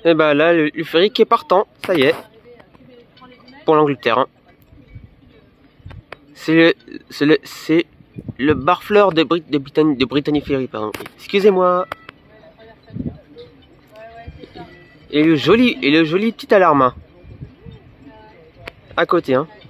Et bah là, le ferry qui est partant, ça y est. Pour l'Angleterre. Hein. C'est le Barfleur de Brittany Ferry, pardon. Excusez-moi. Et le joli petit alarme. À côté, hein.